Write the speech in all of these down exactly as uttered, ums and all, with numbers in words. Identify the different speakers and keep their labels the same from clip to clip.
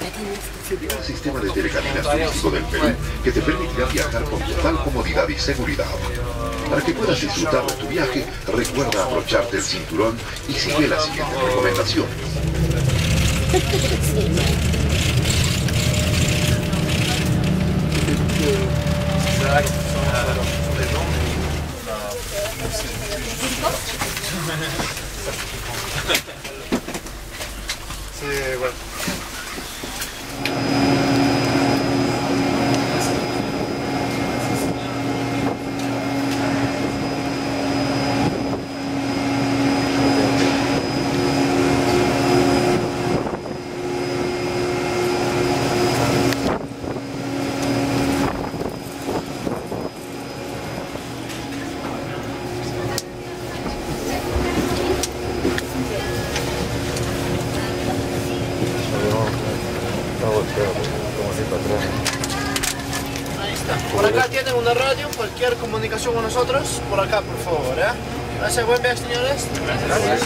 Speaker 1: El sistema de telecaminas turístico del Perú que te permitirá viajar con total comodidad y seguridad. Para que puedas disfrutar de tu viaje, recuerda abrocharte el cinturón y sigue las siguientes recomendaciones.
Speaker 2: C'est voilà.
Speaker 3: Ahí está. Por acá tienen una radio, cualquier comunicación con nosotros, por acá por favor, ¿eh? Gracias, buen viaje señores. Gracias.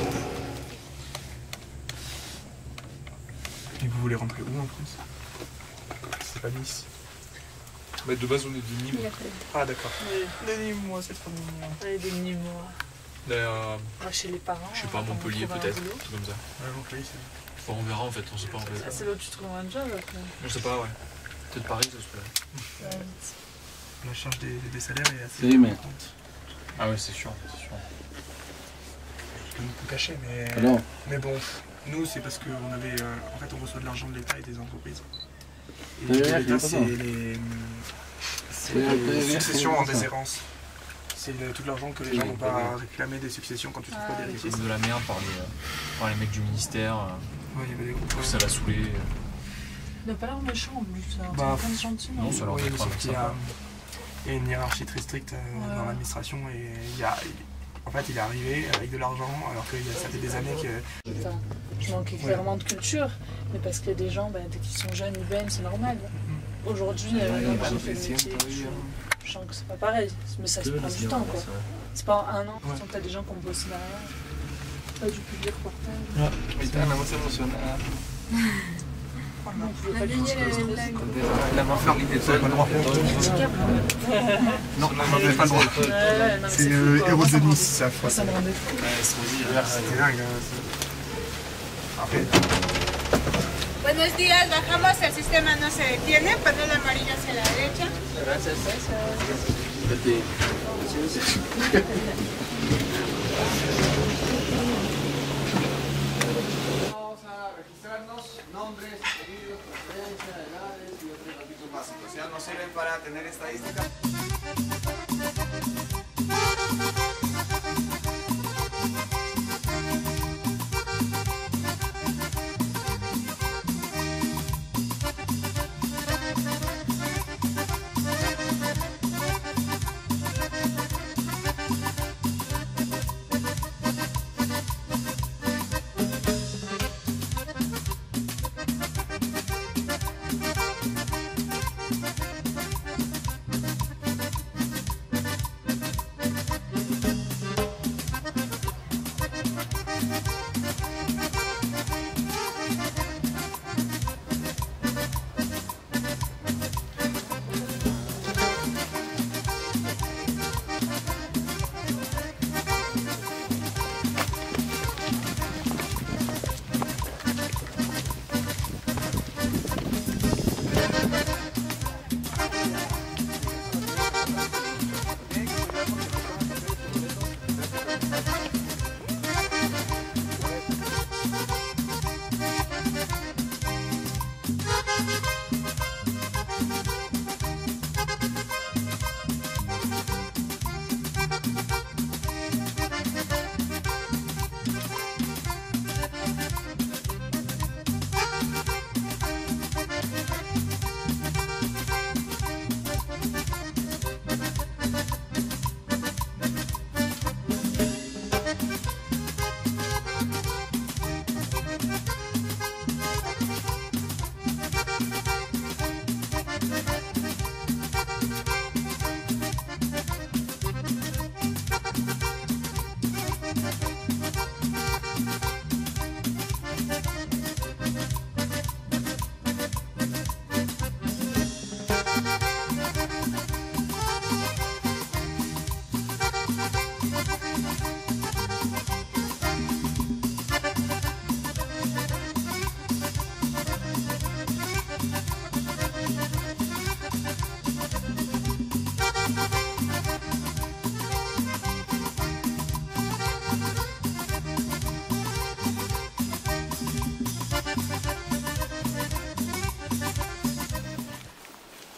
Speaker 2: Et vous voulez rentrer où en France? C'est pas Nice. Bah de base on est de Nîmes. Ah d'accord.
Speaker 4: Oui.
Speaker 2: De Nîmes, moi c'est trop mignon.
Speaker 4: Ouais, des Nîmois.
Speaker 2: D'ailleurs,
Speaker 4: Moi, chez les parents.
Speaker 5: je sais pas, Montpellier peut-être, un truc comme ça.
Speaker 2: ouais, Montpellier c'est...
Speaker 5: Bon, on verra en fait, on sait pas en fait.
Speaker 4: C'est là où tu trouves un job après.
Speaker 5: Je sais pas, ouais. Peut-être Paris, ça se fait.
Speaker 4: Ouais.
Speaker 2: La charge des, des salaires est assez
Speaker 6: Si, mais-
Speaker 2: importante.
Speaker 5: Ah ouais, c'est sûr, c'est sûr.
Speaker 2: Je peux nous cacher, mais...
Speaker 6: Alors,
Speaker 2: Mais bon, nous c'est parce qu'on avait... euh, en fait on reçoit de l'argent de l'État et des entreprises. Et
Speaker 6: Oui,
Speaker 2: de
Speaker 6: oui,
Speaker 2: l'État
Speaker 6: c'est
Speaker 2: c'est
Speaker 6: ça.
Speaker 2: les... C'est
Speaker 6: Oui, oui,
Speaker 2: les
Speaker 6: oui,
Speaker 2: successions
Speaker 6: c'est
Speaker 2: en
Speaker 6: ça.
Speaker 2: déshérence. C'est le- tout l'argent que les gens
Speaker 6: Oui,
Speaker 2: n'ont
Speaker 6: oui,
Speaker 2: pas réclamé des successions quand tu trouves pas
Speaker 4: Ah,
Speaker 2: d'héritier.
Speaker 5: C'est de la merde par les, euh, par les mecs du ministère. euh,
Speaker 2: Ouais, il y avait des groupes.
Speaker 5: tout ça l'a saoulé. euh.
Speaker 4: Il n'a pas l'air méchant en plus, ça.
Speaker 2: Bah,
Speaker 4: C'est plein de gentils.
Speaker 5: Non, ça leur
Speaker 2: Oui,
Speaker 5: fait
Speaker 2: mais
Speaker 5: pas
Speaker 2: sauf
Speaker 5: avec
Speaker 2: qu'il y
Speaker 5: ça.
Speaker 2: a, il y a une hiérarchie très stricte euh,
Speaker 4: Ouais.
Speaker 2: dans l'administration et il y a, en fait il est arrivé avec de l'argent alors que ça fait des années que...
Speaker 4: Enfin, je manquais clairement de culture, mais parce que des gens, bah, dès qu'ils sont jeunes, ils baignent, c'est normal. Aujourd'hui, euh, maintenant que j'ai fait le métier, je, je sens que c'est pas pareil, mais ça se prend du temps quoi. C'est pas en un an,
Speaker 2: Ouais.
Speaker 4: tu t'as des gens qui ont bossé derrière. Pas du public reportage.
Speaker 6: ahorita la voz emocionada.
Speaker 4: Non, on pouvait pas lui dire que
Speaker 6: La más feliz de todo el mundo.
Speaker 2: Non, on n'avait pas le droit.
Speaker 4: Ouais, ouais, non, mais
Speaker 2: C'est
Speaker 4: fou,
Speaker 2: le
Speaker 4: quoi.
Speaker 2: héros de
Speaker 4: Moi,
Speaker 2: Nice,
Speaker 4: ça
Speaker 2: ça.
Speaker 4: me- moi, ça me rendait fou.
Speaker 2: C'était dingue. hein, c'est- Après,
Speaker 7: Buenos días, bajamos, el sistema no se detiene, panel amarillo hacia la derecha.
Speaker 3: Vamos a registrarnos nombres, apellidos, procedencia, edades y otros datos básicos. Ya nos sirven para tener estadística.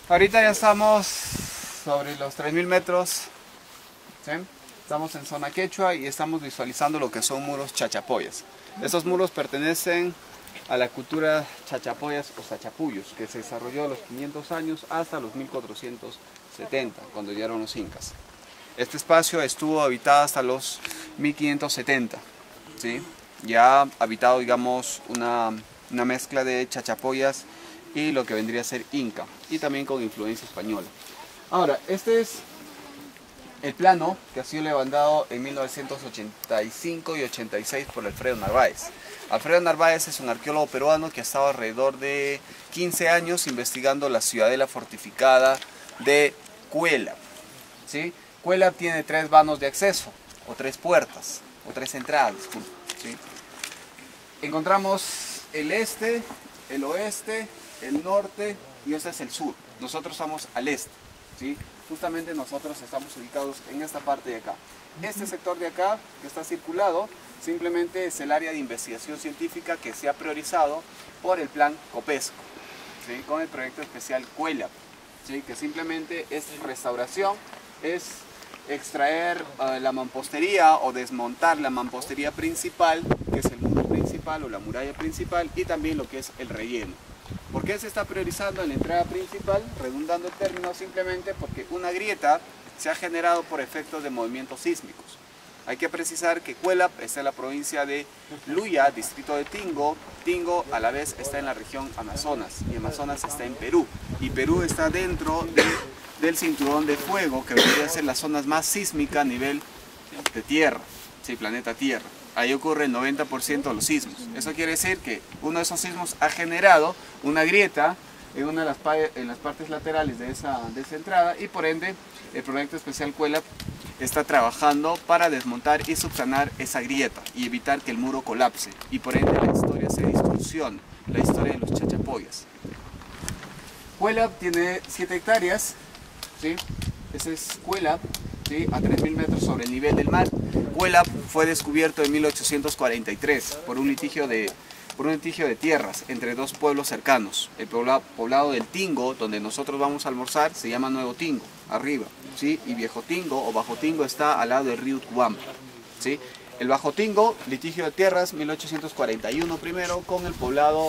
Speaker 3: Ahorita ya estamos sobre los tres mil metros, ¿sí? Estamos en zona quechua y estamos visualizando lo que son muros chachapoyas. Estos muros pertenecen a la cultura chachapoyas o sachapuyos, que se desarrolló a los quinientos años hasta los mil cuatrocientos setenta, cuando llegaron los incas. Este espacio estuvo habitado hasta los mil quinientos setenta, ¿sí? Ya habitado, digamos, una, una mezcla de chachapoyas y lo que vendría a ser inca, y también con influencia española. Ahora, este es el plano que ha sido levantado en mil novecientos ochenta y cinco y ochenta y seis por Alfredo Narváez. Alfredo Narváez es un arqueólogo peruano que ha estado alrededor de quince años investigando la ciudadela fortificada de Cuélap, ¿sí? Cuélap tiene tres vanos de acceso, o tres puertas, o tres entradas, ¿sí? Encontramos el este, el oeste, el norte y ese es el sur. Nosotros estamos al este, ¿sí? Justamente nosotros estamos ubicados en esta parte de acá. Este sector de acá, que está circulado, simplemente es el área de investigación científica que se ha priorizado por el plan Copesco, ¿sí? Con el proyecto especial Cuélap, ¿sí? Que simplemente es restauración, es extraer uh, la mampostería o desmontar la mampostería principal, que es el muro principal o la muralla principal, y también lo que es el relleno. ¿Por qué se está priorizando en la entrada principal? Redundando el término, simplemente porque una grieta se ha generado por efectos de movimientos sísmicos. Hay que precisar que Cuélap está en la provincia de Luya, distrito de Tingo. Tingo a la vez está en la región Amazonas y Amazonas está en Perú. Y Perú está dentro de, del cinturón de fuego, que debería ser las zonas más sísmicas a nivel de Tierra, sí, planeta Tierra. Ahí ocurre el noventa por ciento de los sismos. Eso quiere decir que uno de esos sismos ha generado una grieta en una de las, en las partes laterales de esa, de esa entrada, y por ende el proyecto especial Cuélap está trabajando para desmontar y subsanar esa grieta y evitar que el muro colapse, y por ende la historia se distorsione, la historia de los chachapoyas. Cuélap tiene siete hectáreas, ¿sí? Ese es Cuélap, ¿sí? A tres mil metros sobre el nivel del mar. Cuélap fue descubierto en mil ochocientos cuarenta y tres por un litigio de, por un litigio de tierras entre dos pueblos cercanos. El poblado, poblado del Tingo, donde nosotros vamos a almorzar, se llama Nuevo Tingo, arriba, ¿sí? Y Viejo Tingo o Bajo Tingo está al lado del río Utcubamba, ¿sí? El Bajo Tingo, litigio de tierras, mil ochocientos cuarenta y uno primero, con el poblado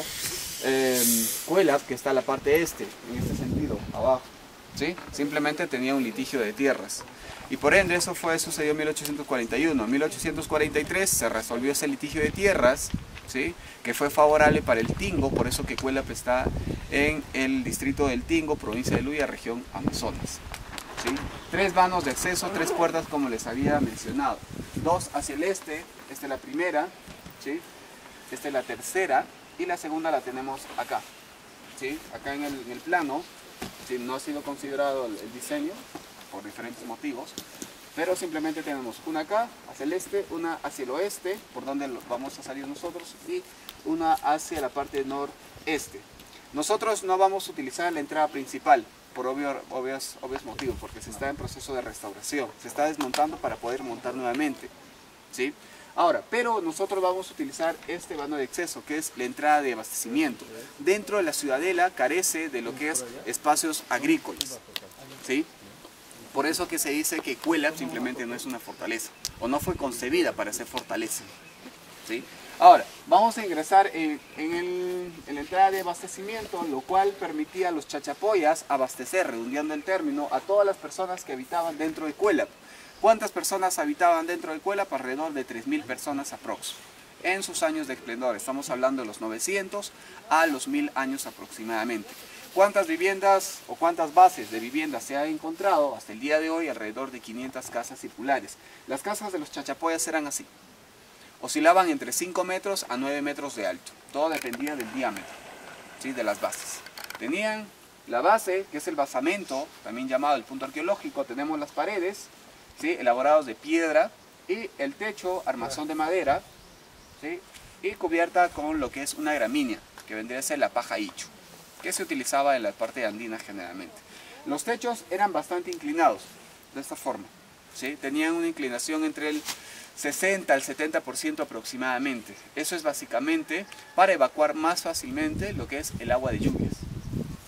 Speaker 3: eh, Cuélap, que está a la parte este, en este sentido, abajo, ¿sí? Simplemente tenía un litigio de tierras. Y por ende eso fue, sucedió en mil ochocientos cuarenta y uno. En mil ochocientos cuarenta y tres se resolvió ese litigio de tierras, ¿sí? Que fue favorable para el Tingo, por eso que Cuélap está en el distrito del Tingo, provincia de Luya, región Amazonas, ¿sí? Tres vanos de acceso, tres puertas como les había mencionado. Dos hacia el este, esta es la primera, ¿sí? Esta es la tercera y la segunda la tenemos acá, ¿sí? Acá en el, en el plano, ¿sí? No ha sido considerado el, el diseño por diferentes motivos, pero simplemente tenemos una acá hacia el este, una hacia el oeste, por donde vamos a salir nosotros, y una hacia la parte noreste. Nosotros no vamos a utilizar la entrada principal por obvio, obvios, obvios motivos, porque se está en proceso de restauración, se está desmontando para poder montar nuevamente, ¿sí? Ahora, pero nosotros vamos a utilizar este vano de acceso, que es la entrada de abastecimiento. Dentro de la ciudadela carece de lo que es espacios agrícolas, ¿sí? Por eso que se dice que Cuélap simplemente no es una fortaleza, o no fue concebida para ser fortaleza, ¿sí? Ahora, vamos a ingresar en, en, el, en la entrada de abastecimiento, lo cual permitía a los chachapoyas abastecer, redondeando el término, a todas las personas que habitaban dentro de Cuélap. ¿Cuántas personas habitaban dentro de Cuélap? Alrededor de tres mil personas aprox. En sus años de esplendor, estamos hablando de los novecientos a los mil años aproximadamente. ¿Cuántas viviendas o cuántas bases de viviendas se han encontrado hasta el día de hoy? Alrededor de quinientas casas circulares. Las casas de los chachapoyas eran así. Oscilaban entre cinco metros a nueve metros de alto. Todo dependía del diámetro, ¿sí? De las bases. Tenían la base, que es el basamento, también llamado el punto arqueológico. Tenemos las paredes, ¿sí? Elaborados de piedra, y el techo, armazón de madera, ¿sí? Y cubierta con lo que es una gramínea, que vendría a ser la paja ichu, que se utilizaba en la parte andina generalmente. Los techos eran bastante inclinados, de esta forma, ¿sí? Tenían una inclinación entre el sesenta al setenta por ciento aproximadamente. Eso es básicamente para evacuar más fácilmente lo que es el agua de lluvias,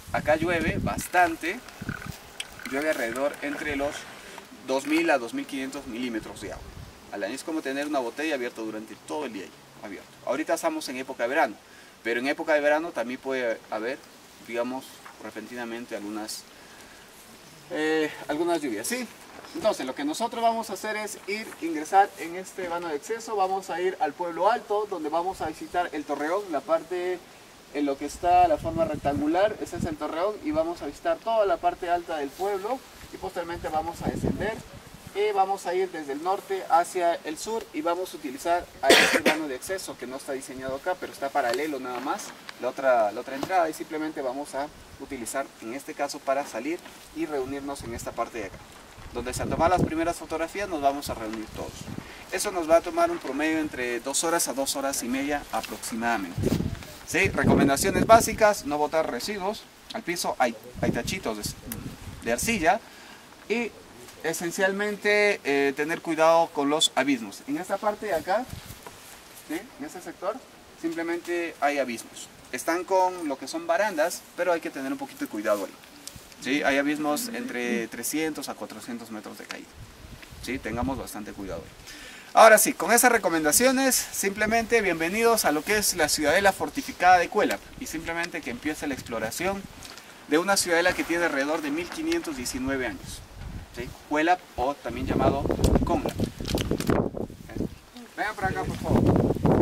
Speaker 3: acá llueve bastante, llueve alrededor entre los dos mil a dos mil quinientos milímetros de agua al año. Es como tener una botella abierta durante todo el día abierto. Ahorita estamos en época de verano, pero en época de verano también puede haber, digamos, repentinamente algunas, eh, algunas lluvias, ¿sí? Entonces lo que nosotros vamos a hacer es ir, ingresar en este vano de acceso, vamos a ir al Pueblo Alto, donde vamos a visitar el Torreón, la parte en lo que está la forma rectangular, ese es el Torreón, y vamos a visitar toda la parte alta del pueblo, y posteriormente vamos a descender, y vamos a ir desde el norte hacia el sur, y vamos a utilizar a este vano de acceso, que no está diseñado acá, pero está paralelo nada más, la otra, la otra entrada, y simplemente vamos a utilizar, en este caso, para salir y reunirnos en esta parte de acá. Donde se han tomado las primeras fotografías nos vamos a reunir todos. Eso nos va a tomar un promedio entre dos horas a dos horas y media aproximadamente. ¿Sí? Recomendaciones básicas: no botar residuos al piso, hay, hay tachitos de, de arcilla, y esencialmente eh, tener cuidado con los abismos. En esta parte de acá, ¿sí? En este sector, simplemente hay abismos. Están con lo que son barandas, pero hay que tener un poquito de cuidado ahí. ¿Sí? Hay abismos entre trescientos a cuatrocientos metros de caída. ¿Sí? Tengamos bastante cuidado. Ahora sí, con esas recomendaciones, simplemente bienvenidos a lo que es la ciudadela fortificada de Cuélap. Y simplemente que empiece la exploración de una ciudadela que tiene alrededor de mil quinientos diecinueve años. ¿Sí? Cuélap, o también llamado Conglap. Vengan por acá, por favor.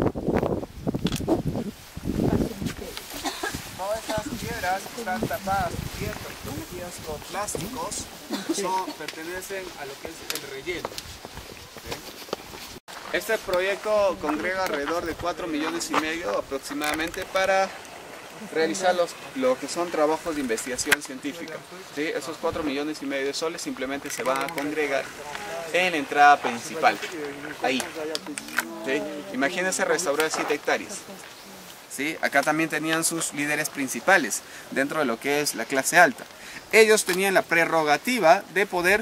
Speaker 3: Todas estas piedras están tapadas, cubiertas, protegidas con plásticos, eso pertenecen a lo que es el relleno. ¿Sí? Este proyecto congrega alrededor de cuatro millones y medio aproximadamente para realizar los, lo que son trabajos de investigación científica. ¿Sí? Esos cuatro millones y medio de soles simplemente se van a congregar en la entrada principal, ahí. ¿Sí? Imagínense restaurar siete hectáreas. ¿Sí? Acá también tenían sus líderes principales dentro de lo que es la clase alta. Ellos tenían la prerrogativa de poder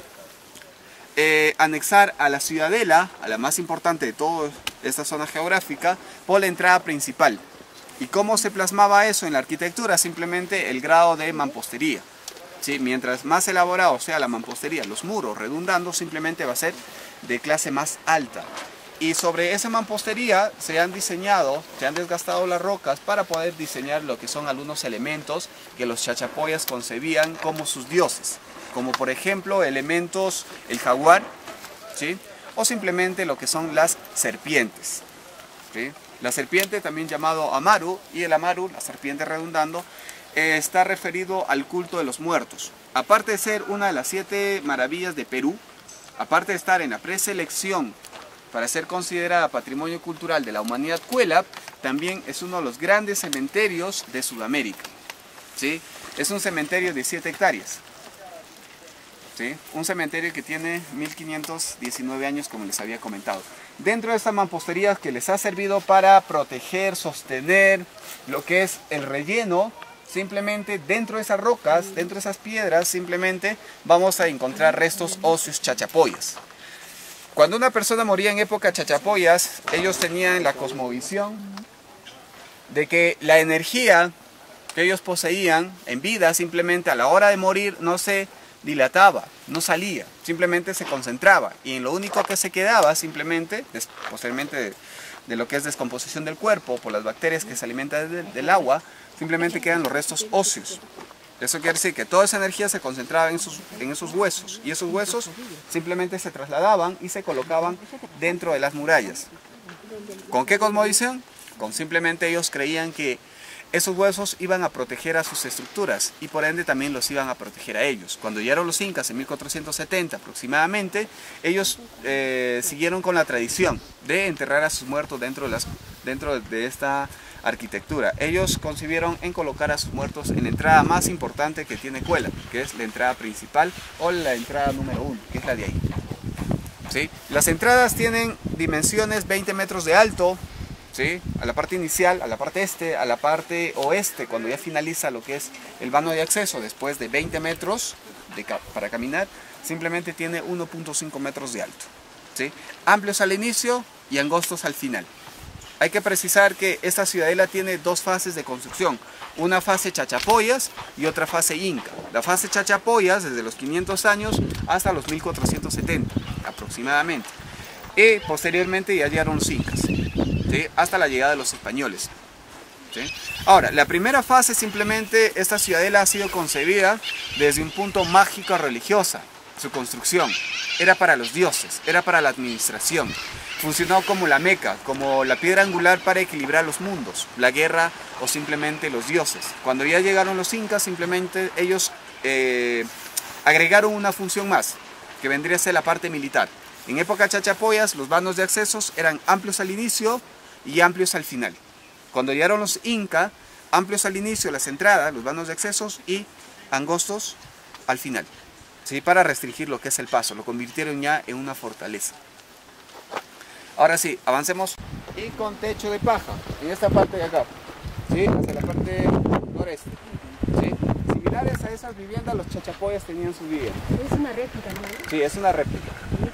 Speaker 3: eh, anexar a la ciudadela, a la más importante de toda esta zona geográfica, por la entrada principal. ¿Y cómo se plasmaba eso en la arquitectura? Simplemente el grado de mampostería. ¿Sí? Mientras más elaborado sea la mampostería, los muros redundando, simplemente va a ser de clase más alta. Y sobre esa mampostería se han diseñado, se han desgastado las rocas para poder diseñar lo que son algunos elementos que los chachapoyas concebían como sus dioses. Como por ejemplo elementos, el jaguar, ¿sí? O simplemente lo que son las serpientes. ¿Sí? La serpiente, también llamado Amaru, y el Amaru, la serpiente redundando, eh, está referido al culto de los muertos. Aparte de ser una de las siete maravillas de Perú, aparte de estar en la preselección para ser considerada Patrimonio Cultural de la Humanidad, Cuélap también es uno de los grandes cementerios de Sudamérica. ¿Sí? Es un cementerio de siete hectáreas. ¿Sí? Un cementerio que tiene mil quinientos diecinueve años, como les había comentado. Dentro de esta mampostería que les ha servido para proteger, sostener lo que es el relleno, simplemente dentro de esas rocas, dentro de esas piedras, simplemente vamos a encontrar restos óseos chachapoyas. Cuando una persona moría en época chachapoyas, ellos tenían la cosmovisión de que la energía que ellos poseían en vida, simplemente a la hora de morir, no se dilataba, no salía, simplemente se concentraba, y en lo único que se quedaba simplemente, posteriormente de, de lo que es descomposición del cuerpo por las bacterias que se alimentan de, del agua, simplemente quedan los restos óseos. Eso quiere decir que toda esa energía se concentraba en esos, en esos huesos, y esos huesos simplemente se trasladaban y se colocaban dentro de las murallas. ¿Con qué cosmovisión? Con simplemente ellos creían que esos huesos iban a proteger a sus estructuras, y por ende también los iban a proteger a ellos. Cuando llegaron los incas en mil cuatrocientos setenta aproximadamente, ellos eh, siguieron con la tradición de enterrar a sus muertos dentro de, las, dentro de esta arquitectura. Ellos concibieron en colocar a sus muertos en la entrada más importante que tiene Cuélap, que es la entrada principal, o la entrada número uno, que es la de ahí. ¿Sí? Las entradas tienen dimensiones veinte metros de alto, ¿sí? A la parte inicial, a la parte este, a la parte oeste, cuando ya finaliza lo que es el vano de acceso, después de veinte metros de ca para caminar, simplemente tiene uno punto cinco metros de alto. ¿Sí? Amplios al inicio y angostos al final. hay que precisar que esta ciudadela tiene dos fases de construcción, una fase chachapoyas y otra fase inca. La fase chachapoyas desde los quinientos años hasta los mil cuatrocientos setenta aproximadamente, y posteriormente ya llegaron los incas, ¿sí? Hasta la llegada de los españoles. ¿Sí? Ahora, la primera fase simplemente, esta ciudadela ha sido concebida desde un punto mágico religiosa. Su construcción era para los dioses, era para la administración. Funcionó como la meca, como la piedra angular para equilibrar los mundos, la guerra o simplemente los dioses. Cuando ya llegaron los incas, simplemente ellos eh, agregaron una función más, que vendría a ser la parte militar. En época chachapoyas, los vanos de accesos eran amplios al inicio y amplios al final. Cuando llegaron los incas, amplios al inicio, las entradas, los vanos de accesos, y angostos al final, ¿sí? Para restringir lo que es el paso, lo convirtieron ya en una fortaleza. Ahora sí, avancemos. Y con techo de paja, en esta parte de acá, ¿sí? Hacia la parte noreste, ¿sí? Similares a esas viviendas, los chachapoyas tenían su vivienda.
Speaker 8: Es una réplica, ¿no?
Speaker 3: Sí, es una réplica.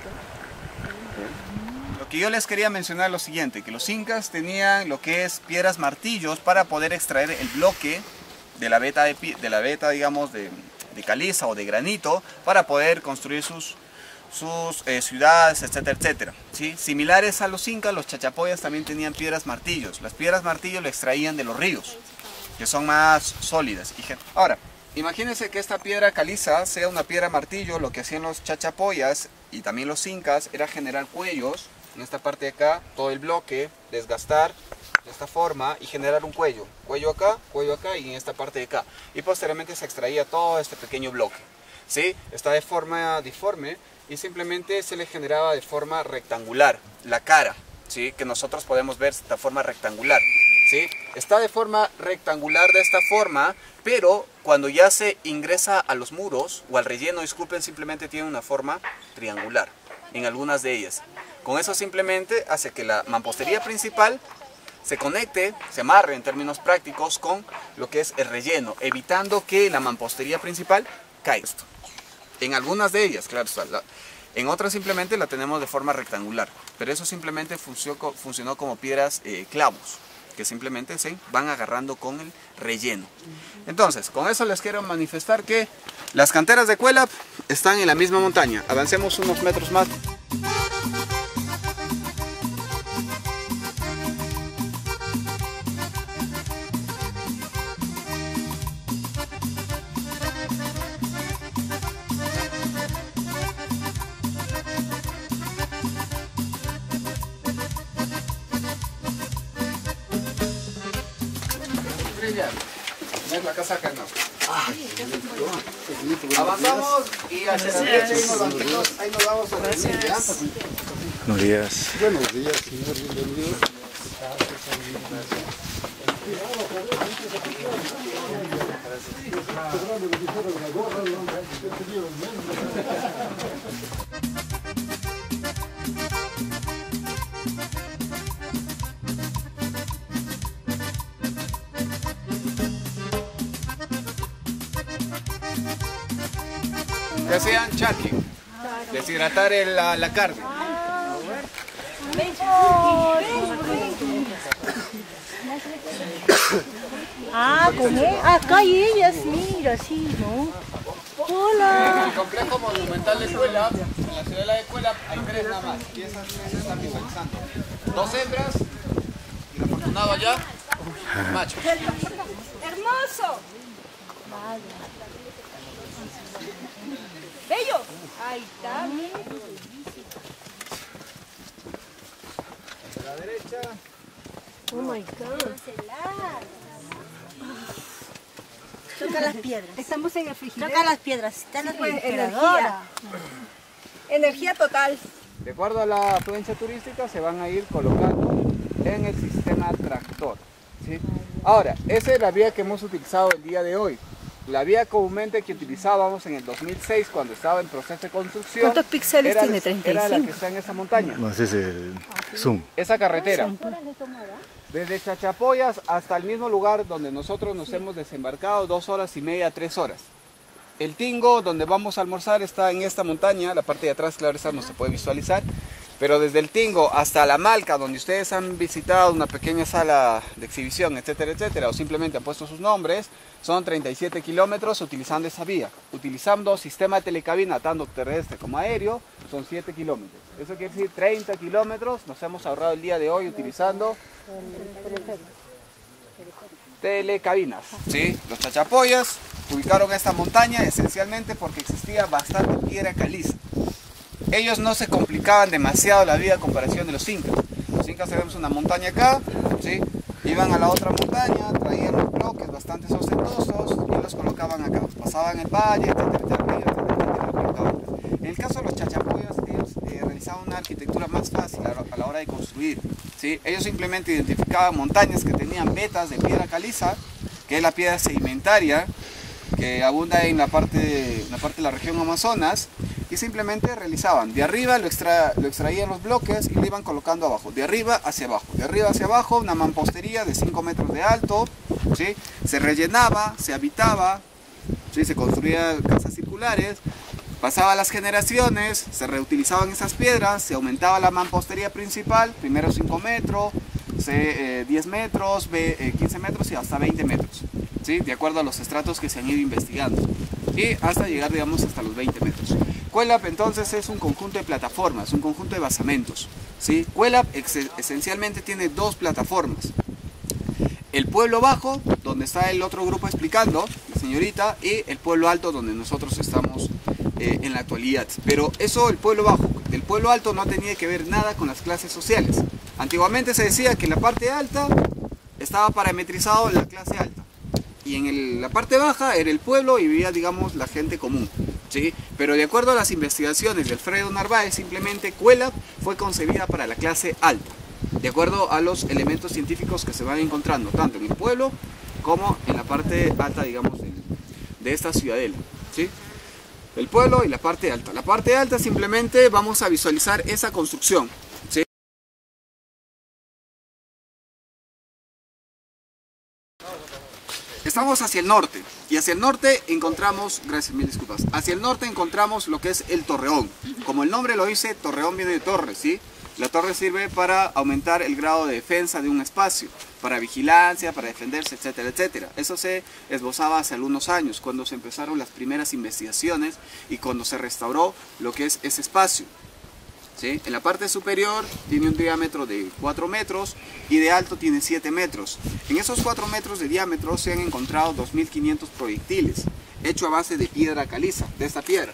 Speaker 3: Lo que yo les quería mencionar es lo siguiente, que los incas tenían lo que es piedras martillos para poder extraer el bloque de la veta, de, de la veta digamos, de, de caliza o de granito, para poder construir sus, sus eh, ciudades, etcétera, etcétera. ¿Sí? Similares a los incas, los chachapoyas también tenían piedras martillos. Las piedras martillos le extraían de los ríos, que son más sólidas. Ahora, imagínense que esta piedra caliza sea una piedra martillo. Lo que hacían los chachapoyas y también los incas era generar cuellos en esta parte de acá, todo el bloque, desgastar de esta forma y generar un cuello, cuello acá, cuello acá y en esta parte de acá, y posteriormente se extraía todo este pequeño bloque, ¿sí? Está de forma deforme y simplemente se le generaba de forma rectangular la cara, ¿sí? Que nosotros podemos ver de forma rectangular, ¿sí? Está de forma rectangular de esta forma, pero cuando ya se ingresa a los muros o al relleno, disculpen, simplemente tiene una forma triangular en algunas de ellas. Con eso simplemente hace que la mampostería principal se conecte, se amarre en términos prácticos con lo que es el relleno, evitando que la mampostería principal caiga. En algunas de ellas, claro está. En otras simplemente la tenemos de forma rectangular, pero eso simplemente funcionó, funcionó como piedras eh, clavos, que simplemente se van agarrando con el relleno. Entonces, con eso les quiero manifestar que las canteras de Cuelap están en la misma montaña. Avancemos unos metros más. Es la casa acá, no. Avanzamos y hacia la derecha ahí nos, ahí nos vamos a ver.
Speaker 9: Buenos días.
Speaker 10: Buenos días, señor, bienvenido.
Speaker 3: Que hacían charqui, deshidratar el, la, la carne.
Speaker 8: Ah, con él. Acá hay ellas, mira, sí, ¿no? Hola.
Speaker 3: En el complejo monumental de Cuelap, en la ciudad de Cuelap, hay tres nada más. Y esas tres se están visualizando. Dos hembras y el afortunado allá, macho.
Speaker 8: ¡Hermoso! ¡Bello! Ahí está.
Speaker 3: A la derecha.
Speaker 8: Oh my God. Toca las piedras. Estamos en el frigidero. Toca las piedras. Está en la refrigeradora.
Speaker 7: Energía total.
Speaker 3: De acuerdo a la afluencia turística, se van a ir colocando en el sistema tractor, ¿sí? Ahora, esa es la vía que hemos utilizado el día de hoy. La vía comúnmente que utilizábamos en el dos mil seis, cuando estaba en proceso de construcción.
Speaker 8: ¿Cuántos píxeles
Speaker 3: era,
Speaker 8: tiene? treinta y cinco.
Speaker 3: Era la que está en esa montaña.
Speaker 9: No, ese es el Zoom.
Speaker 3: Esa carretera. Desde Chachapoyas hasta el mismo lugar donde nosotros nos hemos desembarcado, dos horas y media, tres horas. El tingo donde vamos a almorzar está en esta montaña, la parte de atrás, claro, esa no se puede visualizar. Pero desde el Tingo hasta la Malca, donde ustedes han visitado una pequeña sala de exhibición, etcétera, etcétera, o simplemente han puesto sus nombres, son treinta y siete kilómetros utilizando esa vía. Utilizando sistema de telecabina, tanto terrestre como aéreo, son siete kilómetros. Eso quiere decir treinta kilómetros nos hemos ahorrado el día de hoy utilizando telecabinas. ¿Sí? Los chachapoyas ubicaron esta montaña esencialmente porque existía bastante piedra caliza. Ellos no se complicaban demasiado la vida a comparación de los incas. Los incas tenemos una montaña acá, ¿sí? Iban a la otra montaña, traían los bloques bastante ostentosos y los colocaban acá. Pasaban el valle, etcétera, etcétera, etcétera, y colocaban. En el caso de los chachapoyas, ellos eh, realizaban una arquitectura más fácil a la hora de construir, ¿sí? Ellos simplemente identificaban montañas que tenían vetas de piedra caliza, que es la piedra sedimentaria, que abunda en la parte, en la parte de la región Amazonas, y simplemente realizaban de arriba, lo, extra, lo extraían los bloques y lo iban colocando abajo, de arriba hacia abajo, de arriba hacia abajo, una mampostería de cinco metros de alto, ¿sí? Se rellenaba, se habitaba, ¿sí? Se construían casas circulares, pasaba las generaciones, se reutilizaban esas piedras, se aumentaba la mampostería principal, primero cinco metros, se, eh, diez metros, eh, quince metros y hasta veinte metros, ¿sí? De acuerdo a los estratos que se han ido investigando, y hasta llegar, digamos, hasta los veinte metros. Cuelap entonces es un conjunto de plataformas, un conjunto de basamentos, ¿sí? Cuelap esencialmente tiene dos plataformas. El pueblo bajo, donde está el otro grupo explicando, la señorita, y el pueblo alto, donde nosotros estamos eh, en la actualidad. Pero eso, el pueblo bajo, el pueblo alto no tenía que ver nada con las clases sociales. Antiguamente se decía que en la parte alta estaba parametrizado en la clase alta. Y en el, la parte baja era el pueblo y vivía, digamos, la gente común, ¿sí? Pero de acuerdo a las investigaciones de Alfredo Narváez, simplemente Cuelap fue concebida para la clase alta, de acuerdo a los elementos científicos que se van encontrando, tanto en el pueblo como en la parte alta, digamos, de, de esta ciudadela, ¿sí? El pueblo y la parte alta. La parte alta simplemente vamos a visualizar esa construcción, ¿sí? Estamos hacia el norte, y hacia el norte encontramos, gracias, mil disculpas, hacia el norte encontramos lo que es el torreón. Como el nombre lo dice, torreón viene de torre, ¿sí? La torre sirve para aumentar el grado de defensa de un espacio, para vigilancia, para defenderse, etcétera, etcétera. Eso se esbozaba hace algunos años, cuando se empezaron las primeras investigaciones y cuando se restauró lo que es ese espacio, ¿sí? En la parte superior tiene un diámetro de cuatro metros y de alto tiene siete metros. En esos cuatro metros de diámetro se han encontrado dos mil quinientos proyectiles, hecho a base de piedra caliza, de esta piedra.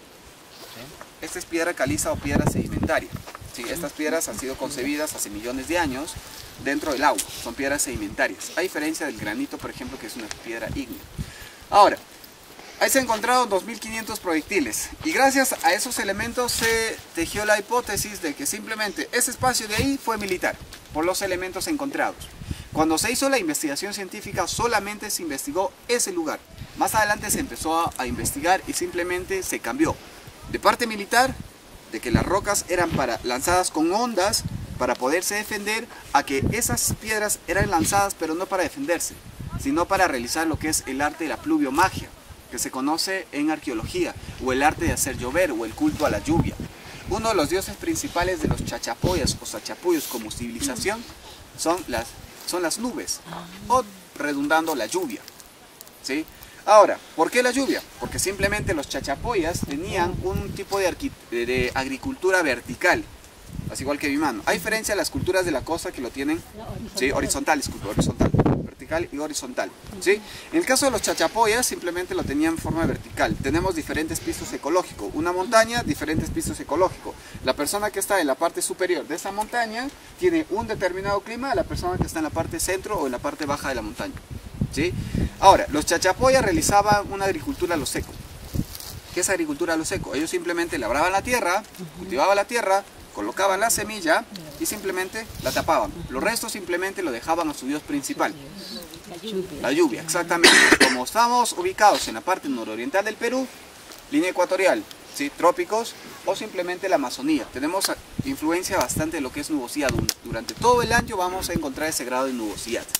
Speaker 3: Esta es piedra caliza o piedra sedimentaria. Sí, estas piedras han sido concebidas hace millones de años dentro del agua, son piedras sedimentarias, a diferencia del granito, por ejemplo, que es una piedra ígnea. Ahora, ahí se han encontrado dos mil quinientos proyectiles y gracias a esos elementos se tejió la hipótesis de que simplemente ese espacio de ahí fue militar, por los elementos encontrados. Cuando se hizo la investigación científica solamente se investigó ese lugar. Más adelante se empezó a, a investigar y simplemente se cambió de parte militar, de que las rocas eran para, lanzadas con ondas para poderse defender, a que esas piedras eran lanzadas pero no para defenderse, sino para realizar lo que es el arte de la pluviomagia, que se conoce en arqueología, o el arte de hacer llover, o el culto a la lluvia. Uno de los dioses principales de los chachapoyas o sachapuyos como civilización son las, son las nubes, o redundando la lluvia, ¿sí? Ahora, ¿por qué la lluvia? Porque simplemente los chachapoyas tenían un tipo de, de agricultura vertical, así igual que mi mano. A diferencia de las culturas de la costa que lo tienen, ¿sí? Horizontal, disculpe, horizontal, vertical y horizontal, ¿sí? En el caso de los chachapoyas simplemente lo tenían en forma vertical. Tenemos diferentes pisos ecológicos, una montaña, diferentes pisos ecológicos. La persona que está en la parte superior de esa montaña tiene un determinado clima, la persona que está en la parte centro o en la parte baja de la montaña, ¿sí? Ahora, los chachapoyas realizaban una agricultura a lo seco. ¿Qué es agricultura a lo seco? Ellos simplemente labraban la tierra, cultivaban la tierra, colocaban la semilla y simplemente la tapaban. Los restos simplemente lo dejaban a su dios principal. La lluvia. La lluvia, exactamente. Como estamos ubicados en la parte nororiental del Perú, línea ecuatorial, ¿sí? Trópicos o simplemente la Amazonía. Tenemos influencia bastante de lo que es nubosidad. Durante todo el año vamos a encontrar ese grado de nubosidad.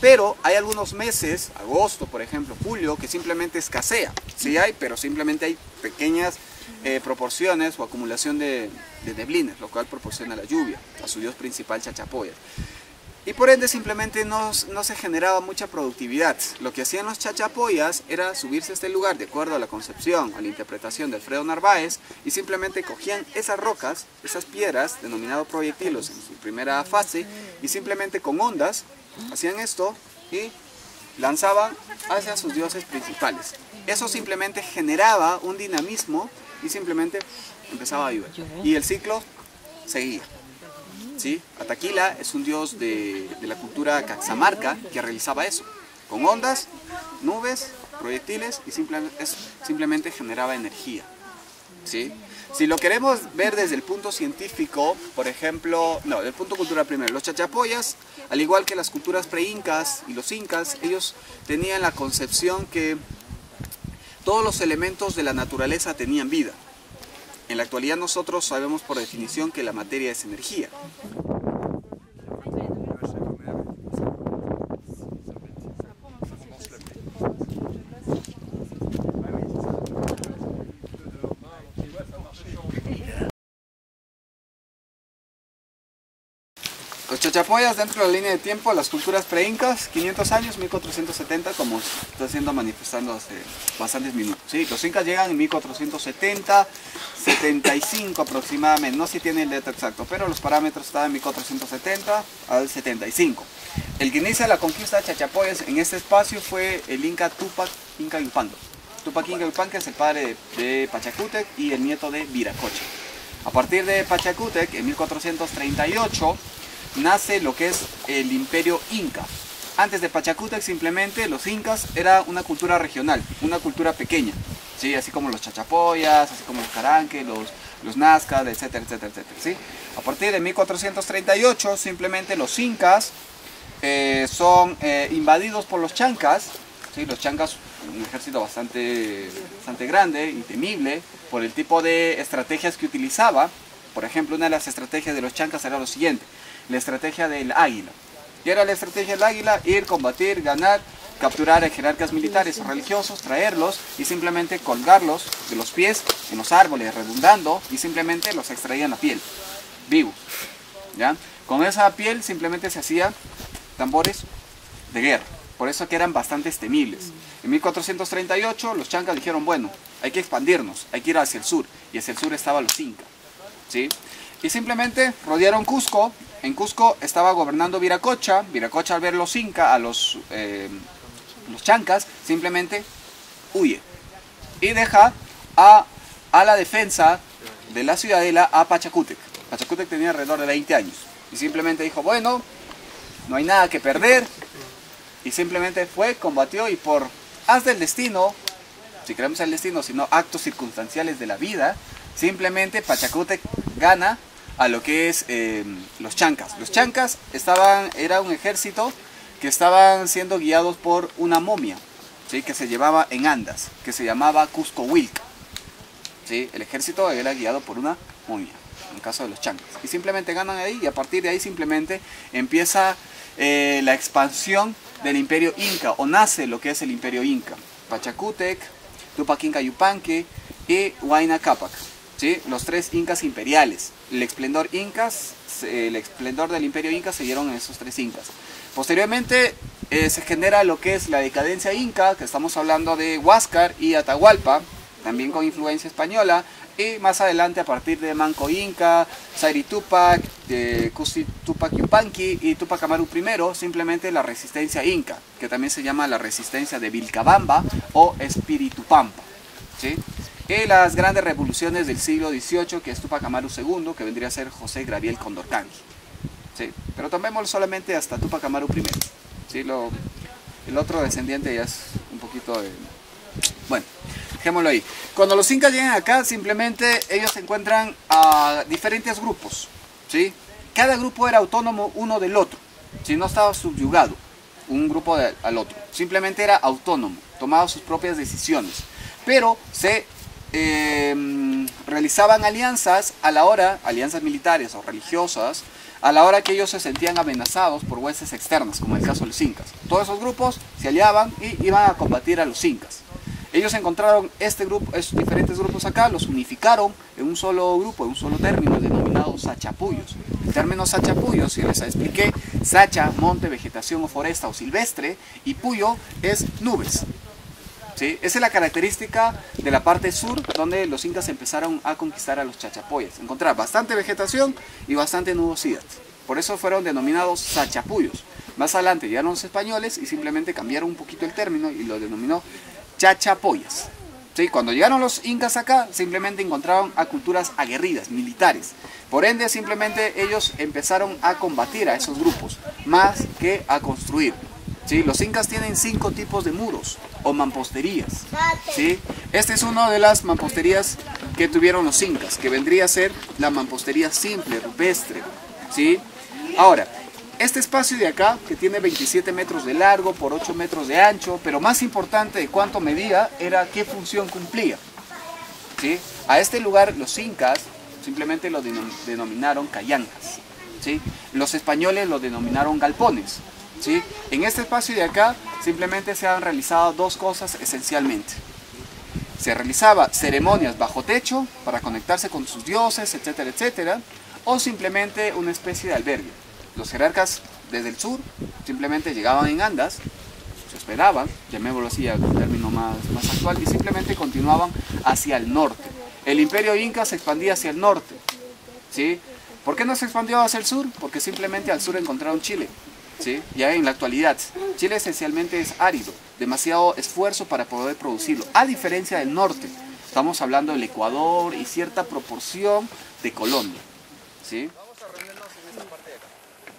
Speaker 3: Pero hay algunos meses, agosto por ejemplo, julio, que simplemente escasea. Sí hay, pero simplemente hay pequeñas eh, proporciones o acumulación de, de neblines, lo cual proporciona la lluvia a su dios principal Chachapoyas. Y por ende simplemente no, no se generaba mucha productividad. Lo que hacían los Chachapoyas era subirse a este lugar de acuerdo a la concepción, a la interpretación de Alfredo Narváez, y simplemente cogían esas rocas, esas piedras, denominados proyectilos en su primera fase, y simplemente con ondas hacían esto y lanzaban hacia sus dioses principales. Eso simplemente generaba un dinamismo y simplemente empezaba a llover. Y el ciclo seguía. ¿Sí? Ataquila es un dios de, de la cultura caxamarca que realizaba eso, con ondas, nubes, proyectiles y simple, es, simplemente generaba energía. ¿Sí? Si lo queremos ver desde el punto científico, por ejemplo, no, del punto cultural primero, los Chachapoyas, al igual que las culturas pre-incas y los incas, ellos tenían la concepción que todos los elementos de la naturaleza tenían vida. En la actualidad nosotros sabemos por definición que la materia es energía. Los Chachapoyas dentro de la línea de tiempo, las culturas pre-incas, quinientos años, mil cuatrocientos setenta, como está siendo manifestando hace bastantes minutos. ¿Sí? Los incas llegan en mil cuatrocientos setenta, setenta y cinco aproximadamente, no sé si tiene el dato exacto, pero los parámetros estaban en mil cuatrocientos setenta al setenta y cinco. El que inicia la conquista de Chachapoyas en este espacio fue el inca Tupac Inca Yupanqui. Tupac Inca Yupanqui es el padre de, de Pachacútec y el nieto de Viracocha. A partir de Pachacútec, en mil cuatrocientos treinta y ocho, nace lo que es el imperio inca. Antes de Pachacútec simplemente los incas era una cultura regional, una cultura pequeña, ¿sí? Así como los Chachapoyas, así como los Caranque, los, los Nazca, etcétera, etcétera, etcétera, ¿sí? A partir de mil cuatrocientos treinta y ocho simplemente los incas eh, son eh, invadidos por los chancas, ¿sí? Los chancas, un ejército bastante, bastante grande y temible por el tipo de estrategias que utilizaba. Por ejemplo, una de las estrategias de los chancas era lo siguiente: la estrategia del águila. Y era la estrategia del águila: ir, combatir, ganar, capturar a jerarcas militares o religiosos, traerlos y simplemente colgarlos de los pies en los árboles, redundando, y simplemente los extraían la piel, vivos. ¿Ya? Con esa piel simplemente se hacían tambores de guerra. Por eso que eran bastante temibles. En mil cuatrocientos treinta y ocho los chancas dijeron: bueno, hay que expandirnos, hay que ir hacia el sur. Y hacia el sur estaban los incas, ¿sí? Y simplemente rodearon Cusco. En Cusco estaba gobernando Viracocha. Viracocha, al ver los incas, a los, eh, los chancas, simplemente huye. Y deja a, a la defensa de la ciudadela a Pachacútec. Pachacútec tenía alrededor de veinte años. Y simplemente dijo: bueno, no hay nada que perder. Y simplemente fue, combatió, y por haz del destino, si creemos el destino, sino actos circunstanciales de la vida, simplemente Pachacútec gana a lo que es eh, los chancas. Los chancas estaban, era un ejército que estaban siendo guiados por una momia, ¿sí? Que se llevaba en andas, que se llamaba Cusco Huilca, ¿sí? El ejército era guiado por una momia, en el caso de los chancas. Y simplemente ganan ahí, y a partir de ahí simplemente empieza eh, la expansión del imperio inca, o nace lo que es el imperio inca. Pachacútec, Tupac Inca Yupanqui y Huayna Cápac. ¿Sí? Los tres incas imperiales. El esplendor incas, el esplendor del imperio inca se dieron en esos tres incas. Posteriormente eh, se genera lo que es la decadencia inca, que estamos hablando de Huáscar y Atahualpa, también con influencia española, y más adelante a partir de Manco Inca, Sayri Tupac, de Cusi Tupac Yupanqui y Tupac Amaru primero, simplemente la resistencia inca, que también se llama la resistencia de Vilcabamba o Espíritu Pampa, ¿sí? Y las grandes revoluciones del siglo dieciocho, que es Tupac Amaru segundo, que vendría a ser José Gabriel Condorcanqui, ¿sí? Pero tomémoslo solamente hasta Tupac Amaru primero, ¿sí? Lo, el otro descendiente ya es un poquito de... Bueno, dejémoslo ahí. Cuando los incas llegan acá, simplemente ellos encuentran a diferentes grupos, ¿sí? Cada grupo era autónomo uno del otro, ¿sí? No estaba subyugado un grupo de, al otro, simplemente era autónomo, tomaba sus propias decisiones, pero se eh, realizaban alianzas a la hora, alianzas militares o religiosas, a la hora que ellos se sentían amenazados por huestes externas, como en el caso de los incas. Todos esos grupos se aliaban y iban a combatir a los incas. Ellos encontraron este grupo, estos diferentes grupos acá, los unificaron en un solo grupo, en un solo término, denominado sachapuyos. El término sachapuyos, si les expliqué, sacha, monte, vegetación o foresta o silvestre, y puyo es nubes. ¿Sí? Esa es la característica de la parte sur, donde los incas empezaron a conquistar a los chachapoyas. Encontrar bastante vegetación y bastante nubosidad. Por eso fueron denominados sachapuyos. Más adelante llegaron los españoles y simplemente cambiaron un poquito el término y lo denominó chachapoyas. ¿Sí? Cuando llegaron los incas acá, simplemente encontraron a culturas aguerridas, militares. Por ende, simplemente ellos empezaron a combatir a esos grupos, más que a construir. ¿Sí? Los incas tienen cinco tipos de muros o mamposterías. ¿Sí? Esta es una de las mamposterías que tuvieron los incas, que vendría a ser la mampostería simple, rupestre. ¿Sí? Ahora, este espacio de acá, que tiene veintisiete metros de largo por ocho metros de ancho, pero más importante de cuánto medía, era qué función cumplía. ¿Sí? A este lugar los incas simplemente lo denominaron callancas. ¿Sí? Los españoles lo denominaron galpones. ¿Sí? En este espacio de acá simplemente se han realizado dos cosas esencialmente. Se realizaba ceremonias bajo techo para conectarse con sus dioses, etcétera, etcétera, o simplemente una especie de albergue. Los jerarcas desde el sur simplemente llegaban en andas, se hospedaban, llamémoslo así a un término más, más actual, y simplemente continuaban hacia el norte. El imperio inca se expandía hacia el norte. ¿Sí? ¿Por qué no se expandió hacia el sur? Porque simplemente al sur encontraron Chile. ¿Sí? Ya en la actualidad, Chile esencialmente es árido, demasiado esfuerzo para poder producirlo, a diferencia del norte. Estamos hablando del Ecuador y cierta proporción de Colombia. ¿Sí? Vamos a reunirnos en esta parte de acá.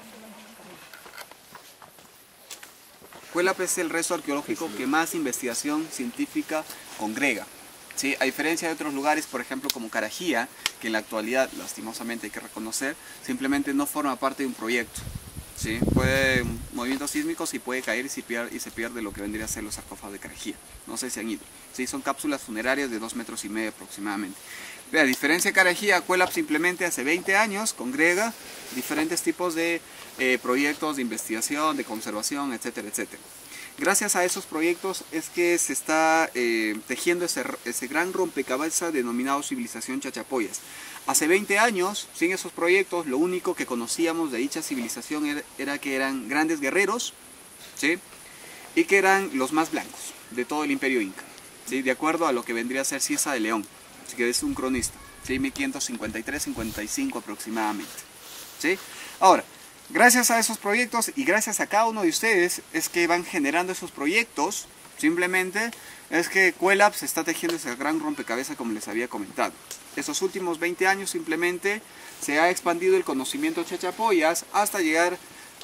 Speaker 3: Cuélap es el resto arqueológico que más investigación científica congrega. ¿Sí? A diferencia de otros lugares, por ejemplo como Carajía, que en la actualidad, lastimosamente hay que reconocer, simplemente no forma parte de un proyecto. ¿Sí? Puede movimientos sísmicos y puede caer y se, pierde, y se pierde lo que vendría a ser los sarcófagos de Carajía. No sé si han ido. ¿Sí? Son cápsulas funerarias de dos metros y medio aproximadamente. A diferencia de Carajía, Cuélap simplemente hace veinte años congrega diferentes tipos de eh, proyectos de investigación, de conservación, etcétera, etcétera. Gracias a esos proyectos es que se está eh, tejiendo ese, ese gran rompecabezas denominado civilización Chachapoyas. Hace veinte años, sin esos proyectos, lo único que conocíamos de dicha civilización era, era que eran grandes guerreros, ¿sí? Y que eran los más blancos de todo el imperio inca, ¿sí? De acuerdo a lo que vendría a ser Cieza de León, ¿sí? Que es un cronista, ¿sí? mil quinientos cincuenta y tres cincuenta y cinco aproximadamente. ¿Sí? Ahora, gracias a esos proyectos y gracias a cada uno de ustedes es que van generando esos proyectos. Simplemente es que Cuélap se está tejiendo ese gran rompecabezas como les había comentado. Estos últimos veinte años simplemente se ha expandido el conocimiento chachapoyas hasta llegar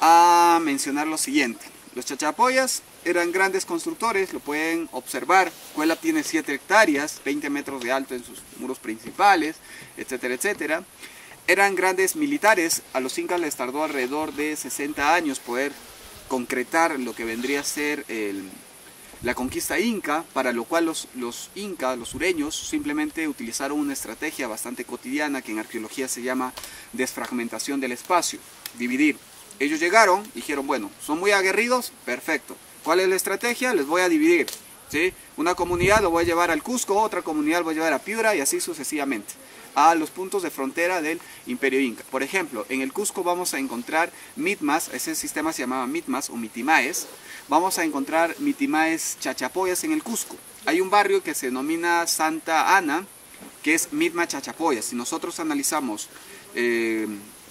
Speaker 3: a mencionar lo siguiente. Los chachapoyas eran grandes constructores, lo pueden observar. Cuélap tiene siete hectáreas, veinte metros de alto en sus muros principales, etcétera, etcétera. Eran grandes militares, a los incas les tardó alrededor de sesenta años poder concretar lo que vendría a ser el... la conquista inca, para lo cual los, los incas, los sureños, simplemente utilizaron una estrategia bastante cotidiana que en arqueología se llama desfragmentación del espacio, dividir. Ellos llegaron y dijeron, bueno, son muy aguerridos, perfecto. ¿Cuál es la estrategia? Les voy a dividir. ¿Sí? Una comunidad lo voy a llevar al Cusco, otra comunidad lo voy a llevar a Piura y así sucesivamente, a los puntos de frontera del imperio inca. Por ejemplo, en el Cusco vamos a encontrar mitmas, ese sistema se llamaba mitmas o mitimaes. Vamos a encontrar mitimaes chachapoyas en el Cusco. Hay un barrio que se denomina Santa Ana, que es mitma chachapoyas. Si nosotros analizamos eh,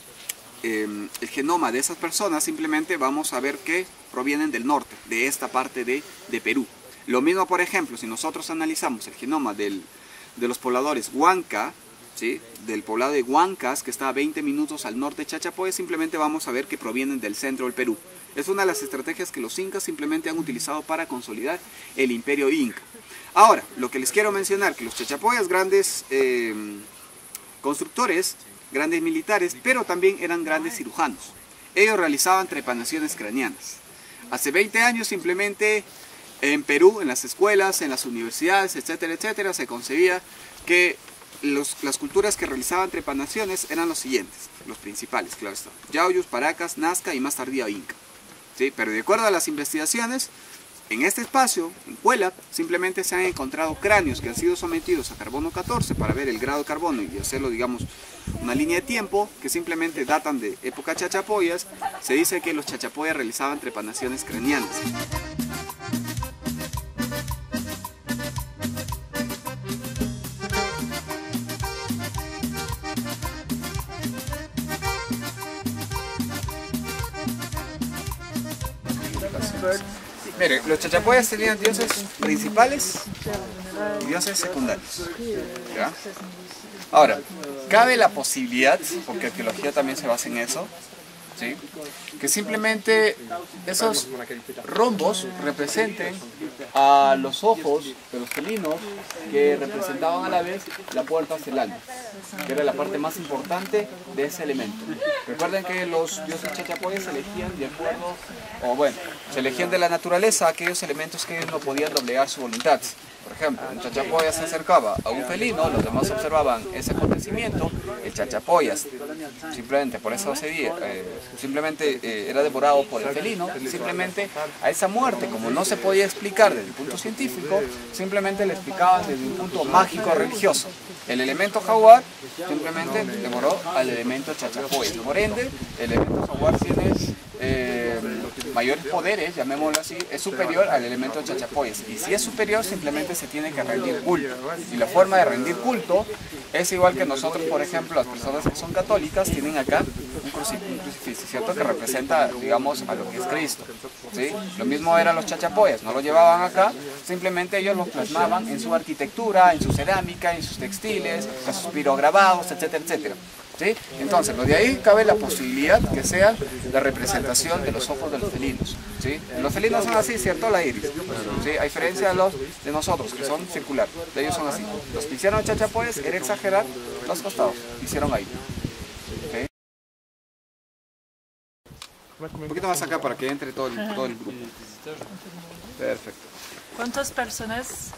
Speaker 3: eh, el genoma de esas personas, simplemente vamos a ver que provienen del norte, de esta parte de, de Perú. Lo mismo, por ejemplo, si nosotros analizamos el genoma del, de los pobladores Huanca, ¿sí? Del poblado de Huancas, que está a veinte minutos al norte de Chachapoyas, simplemente vamos a ver que provienen del centro del Perú. Es una de las estrategias que los incas simplemente han utilizado para consolidar el imperio inca. Ahora, lo que les quiero mencionar, que los chachapoyas, grandes eh, constructores, grandes militares, pero también eran grandes cirujanos. Ellos realizaban trepanaciones craneanas. Hace veinte años simplemente en Perú, en las escuelas, en las universidades, etcétera, etcétera, se concebía que los, las culturas que realizaban trepanaciones eran los siguientes, los principales, claro está. Yauyos, Paracas, Nazca y más tardía Inca. ¿Sí? Pero de acuerdo a las investigaciones, en este espacio, en Cuela, simplemente se han encontrado cráneos que han sido sometidos a carbono catorce para ver el grado de carbono y hacerlo, digamos, una línea de tiempo que simplemente datan de época chachapoyas. Se dice que los chachapoyas realizaban trepanaciones craneanas. Mire, los chachapoyas tenían dioses principales y dioses secundarios. ¿Ya? Ahora, cabe la posibilidad, porque arqueología también se basa en eso, ¿sí?, que simplemente esos rombos representen a los ojos de los felinos que representaban a la vez la puerta hacia el alma, que era la parte más importante de ese elemento. Recuerden que los dioses chachapoyas se elegían de acuerdo, o bueno, se elegían de la naturaleza aquellos elementos que ellos no podían doblegar su voluntad. Por ejemplo, un chachapoya se acercaba a un felino, los demás observaban ese acontecimiento, el chachapoyas simplemente por eso se día, eh, simplemente eh, era devorado por el felino, simplemente a esa muerte, como no se podía explicar desde el punto científico, simplemente le explicaban desde un punto mágico religioso. El elemento jaguar simplemente devoró al elemento chachapoyas, por ende, el elemento jaguar tiene eh, mayores poderes, llamémoslo así, es superior al elemento chachapoyas, y si es superior simplemente se tiene que rendir culto, y la forma de rendir culto es igual que nosotros, por ejemplo, las personas que son católicas tienen acá un crucifijo, ¿cierto?, que representa, digamos, a lo que es Cristo, ¿sí? Lo mismo eran los chachapoyas, no lo llevaban acá, simplemente ellos lo plasmaban en su arquitectura, en su cerámica, en sus textiles, en sus pirograbados, etcétera, etcétera. ¿Sí? Entonces, lo de ahí cabe la posibilidad que sea la representación de los ojos de los felinos. ¿Sí? Los felinos son así, ¿cierto? La iris. ¿Sí? A diferencia de los de nosotros, que son circular. De ellos son así. Los que hicieron chachapoyas era exagerar los costados. Hicieron ahí. ¿Sí? Un poquito más acá para que entre todo el, todo el grupo. Perfecto.
Speaker 4: ¿Cuántas personas?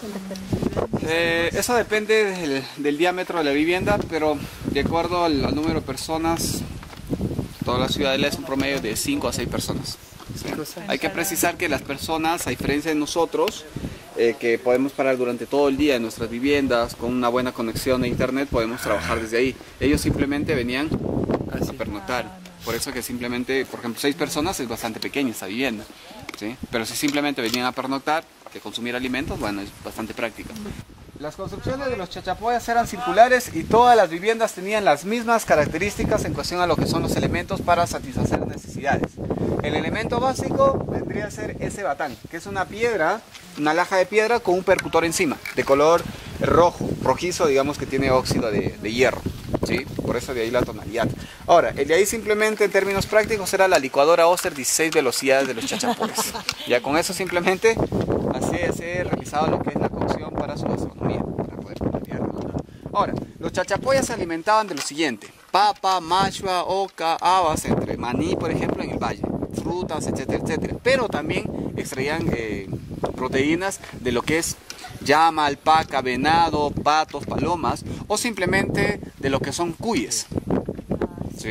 Speaker 3: Eh, eso depende del, del diámetro de la vivienda, pero de acuerdo al, al número de personas, toda la ciudadela es un promedio de cinco a seis personas. ¿Sí? Hay que precisar que las personas, a diferencia de nosotros, eh, que podemos parar durante todo el día en nuestras viviendas con una buena conexión a internet, podemos trabajar desde ahí. Ellos simplemente venían a pernoctar. Por eso que simplemente, por ejemplo, seis personas es bastante pequeña esa vivienda, ¿sí? Pero si simplemente venían a pernoctar, que consumir alimentos, bueno, es bastante práctica. Las construcciones de los chachapoyas eran circulares y todas las viviendas tenían las mismas características en cuestión a lo que son los elementos para satisfacer necesidades. El elemento básico vendría a ser ese batán, que es una piedra, una laja de piedra con un percutor encima, de color rojo, rojizo, digamos que tiene óxido de, de hierro. ¿Sí? Por eso de ahí la tonalidad. Ahora, el de ahí simplemente en términos prácticos era la licuadora Oster dieciséis velocidades de los chachapoyas. Ya con eso simplemente así se realizaba lo que es la cocción para su gastronomía, para poder planear. Ahora, los chachapoyas se alimentaban de lo siguiente: papa, machua, oca, habas, entre maní, por ejemplo, en el valle, frutas, etcétera, etcétera. Pero también extraían eh, proteínas de lo que es llama, alpaca, venado, patos, palomas, o simplemente de lo que son cuyes. ¿Sí?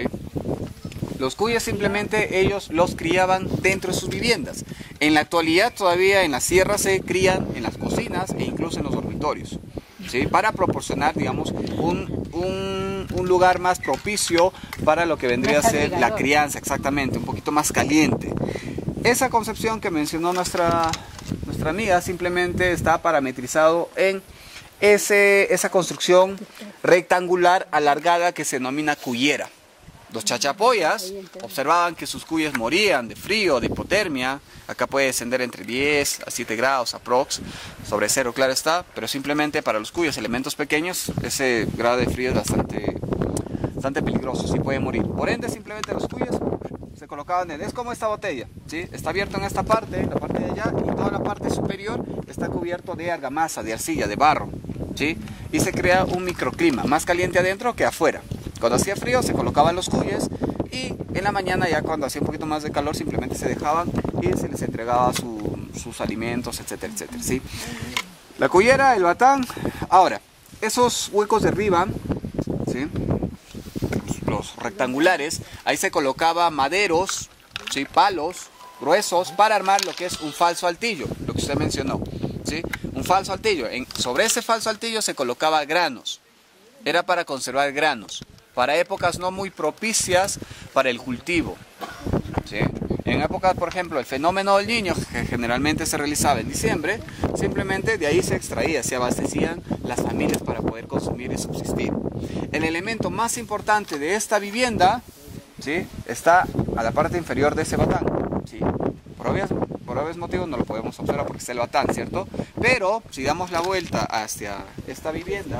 Speaker 3: Los cuyes simplemente ellos los criaban dentro de sus viviendas. En la actualidad todavía en la sierra se crían en las cocinas e incluso en los dormitorios, ¿sí? Para proporcionar, digamos, un, un, un lugar más propicio para lo que vendría a ser la crianza, exactamente, un poquito más caliente. Esa concepción que mencionó nuestra, nuestra amiga simplemente está parametrizado en ese, esa construcción rectangular alargada que se denomina cuyera. Los chachapoyas observaban que sus cuyes morían de frío, de hipotermia. Acá puede descender entre diez a siete grados aprox, sobre cero, claro está, pero simplemente para los cuyes, elementos pequeños, ese grado de frío es bastante, bastante peligroso, sí puede morir. Por ende, simplemente los cuyes se colocaban en, es como esta botella, ¿sí? Está abierto en esta parte, la parte de allá, y toda la parte superior está cubierto de argamasa, de arcilla, de barro, ¿sí? Y se crea un microclima, más caliente adentro que afuera. Cuando hacía frío se colocaban los cuyes y en la mañana ya cuando hacía un poquito más de calor simplemente se dejaban y se les entregaba su, sus alimentos, etcétera, etcétera, ¿sí? La cuyera, el batán. Ahora, esos huecos de arriba, ¿sí? Los rectangulares, ahí se colocaba maderos, ¿sí? Palos gruesos para armar lo que es un falso altillo, lo que usted mencionó, ¿sí? Un falso altillo. En, sobre ese falso altillo se colocaba granos. Era para conservar granos, para épocas no muy propicias para el cultivo, ¿sí? En épocas, por ejemplo, el fenómeno del Niño, que generalmente se realizaba en diciembre, simplemente de ahí se extraía, se abastecían las familias para poder consumir y subsistir. El elemento más importante de esta vivienda, ¿sí? Está a la parte inferior de ese batán, ¿sí? Por obvios, por obvios motivos no lo podemos observar porque está el batán, ¿cierto? Pero si damos la vuelta hacia esta vivienda,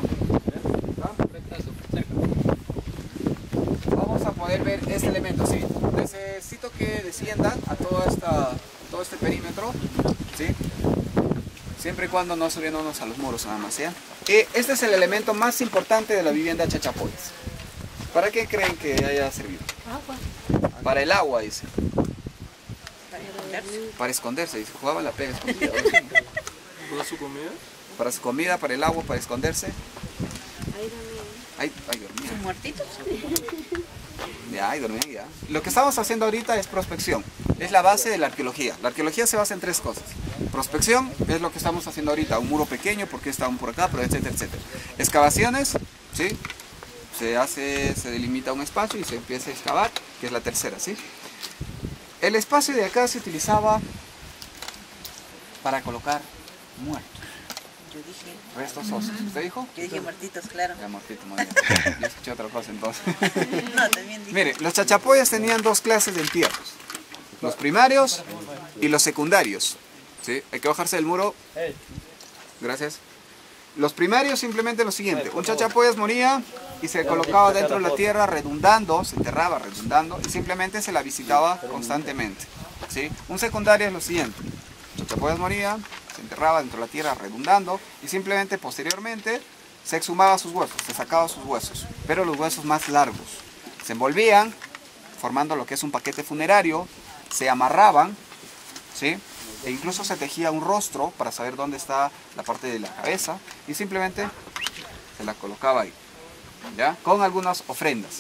Speaker 3: vamos a poder ver este elemento, ¿sí? Necesito que desciendan a toda esta, todo este perímetro, ¿sí? Siempre y cuando no subiéndonos a los muros nada más, ¿sí? Y este es el elemento más importante de la vivienda Chachapoyas. ¿Para qué creen que haya servido?
Speaker 8: Agua.
Speaker 3: Para el agua, dice.
Speaker 8: Para esconderse.
Speaker 3: Para esconderse, dice. Jugaba la pega escondida.
Speaker 2: ¿Para su comida?
Speaker 3: Para su comida, para el agua, para esconderse.
Speaker 8: Ahí dormía.
Speaker 3: Ahí, ahí dormía.
Speaker 8: ¿Son muertitos?
Speaker 3: Ya, ahí dormía, ya. Lo que estamos haciendo ahorita es prospección. Es la base de la arqueología. La arqueología se basa en tres cosas. Prospección es lo que estamos haciendo ahorita. Un muro pequeño, porque está un por acá, pero etcétera, etcétera. Excavaciones, ¿sí? Se hace, se delimita un espacio y se empieza a excavar, que es la tercera, ¿sí? El espacio de acá se utilizaba para colocar muertos.
Speaker 8: Yo dije.
Speaker 3: Restos óseos. ¿Usted dijo?
Speaker 8: Yo dije muertitos, claro.
Speaker 3: Ya, muertitos, muy bien. Yo escuché otra cosa entonces.
Speaker 8: No, también dije.
Speaker 3: Mire, los chachapoyas tenían dos clases de entierros. Los primarios y los secundarios. ¿Sí? Hay que bajarse del muro. Gracias. Los primarios simplemente lo siguiente. Un chachapoyas moría y se colocaba dentro de la tierra redundando, se enterraba redundando y simplemente se la visitaba constantemente. ¿Sí? Un secundario es lo siguiente. Un chachapoyas moría, se enterraba dentro de la tierra redundando y simplemente posteriormente se exhumaba sus huesos, se sacaba sus huesos, pero los huesos más largos. Se envolvían, formando lo que es un paquete funerario, se amarraban, ¿sí? E incluso se tejía un rostro para saber dónde está la parte de la cabeza y simplemente se la colocaba ahí, ¿ya? Con algunas ofrendas.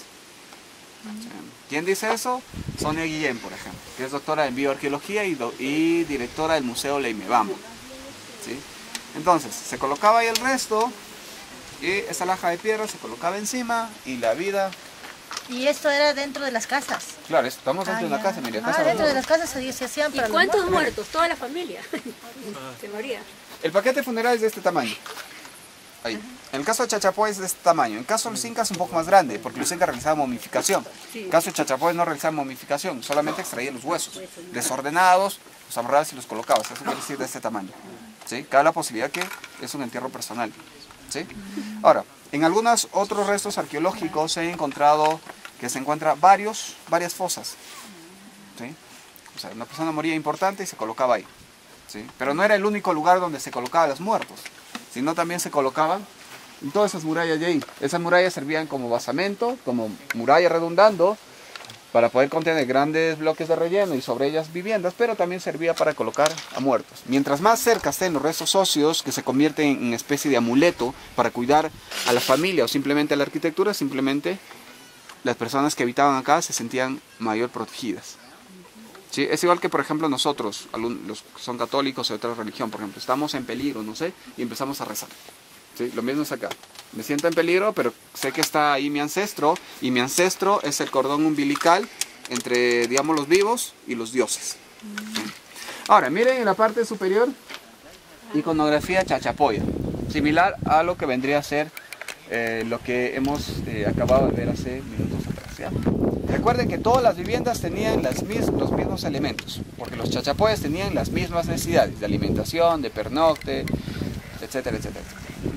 Speaker 3: ¿Quién dice eso? Sonia Guillén, por ejemplo, que es doctora en bioarqueología y, do y directora del Museo Leimebambo, ¿sí? Entonces, se colocaba ahí el resto y esa laja de piedra se colocaba encima y la vida...
Speaker 8: ¿Y esto era dentro de las casas?
Speaker 3: Claro, estamos dentro
Speaker 8: Ah,
Speaker 3: de una
Speaker 8: ya.
Speaker 3: casa, mire,
Speaker 8: Ah,
Speaker 3: casa
Speaker 8: dentro
Speaker 3: de...
Speaker 8: de las casas se, se hacían
Speaker 11: ¿Y
Speaker 8: para los
Speaker 11: cuántos
Speaker 8: muertos?
Speaker 11: muertos? Toda la familia. Se moría.
Speaker 3: El paquete funerario es de este tamaño. Ahí. En el caso de Chachapoy es de este tamaño. En el caso de los incas es un poco más grande, porque los incas realizaban momificación. En el caso de Chachapoy no realizaban momificación, solamente extraían los huesos. Desordenados, los amarrabas y los colocabas. Eso quiere decir de este tamaño. ¿Sí? Cabe la posibilidad que es un entierro personal. ¿Sí? Ahora, en algunos otros restos arqueológicos se ha encontrado que se encuentran varios, varias fosas. ¿Sí? O sea, una persona moría importante y se colocaba ahí. ¿Sí? Pero no era el único lugar donde se colocaban los muertos, sino también se colocaban en todas esas murallas de ahí. Esas murallas servían como basamento, como muralla redundando, para poder contener grandes bloques de relleno y sobre ellas viviendas, pero también servía para colocar a muertos. Mientras más cerca estén los restos óseos, que se convierten en una especie de amuleto para cuidar a la familia o simplemente a la arquitectura, simplemente las personas que habitaban acá se sentían mayor protegidas. ¿Sí? Es igual que, por ejemplo, nosotros, los que son católicos o de otra religión, por ejemplo, estamos en peligro, no sé, y empezamos a rezar. ¿Sí? Lo mismo es acá. Me siento en peligro, pero sé que está ahí mi ancestro, y mi ancestro es el cordón umbilical entre, digamos, los vivos y los dioses. ¿Sí? Ahora, miren en la parte superior, iconografía chachapoya, similar a lo que vendría a ser eh, lo que hemos eh, acabado de ver hace minutos atrás, ¿ya? Recuerden que todas las viviendas tenían las mis, los mismos elementos, porque los chachapoyas tenían las mismas necesidades de alimentación, de pernocte, etcétera, etcétera.